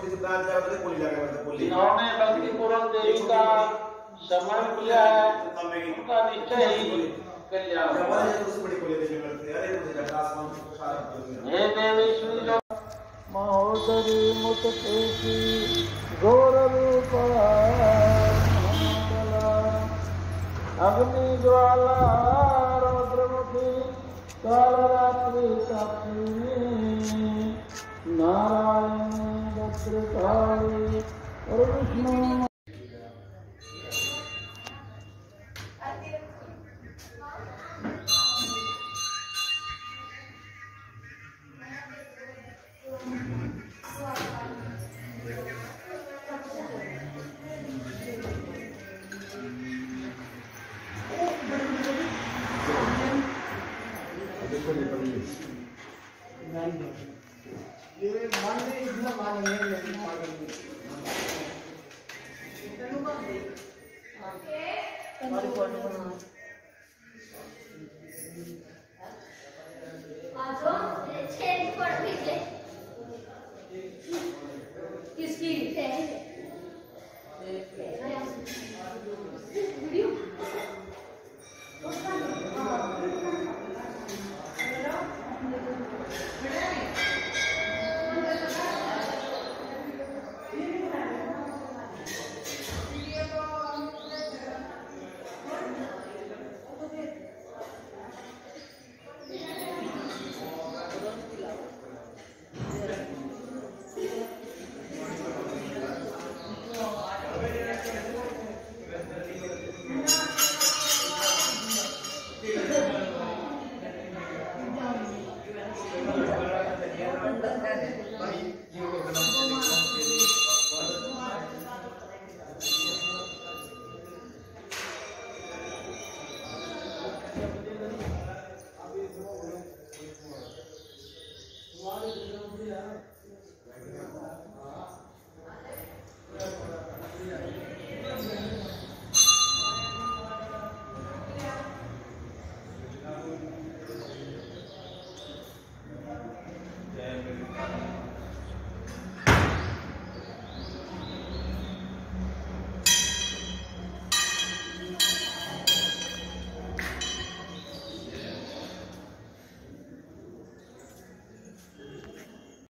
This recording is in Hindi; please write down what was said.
जिन्होंने भक्तिपूर्वक देवी का समरण किया है उनका निश्चय ही कल्याण। हे देवी श्री महोदरी मुतपेशी घोर रूप अग्नि ज्वाला रौद्रमुखी कालरात्रि साक्षिणी नारायण भद्रकाली और विष्णु ये मानने इतना मानेंगे लेकिन मानेंगे किसकी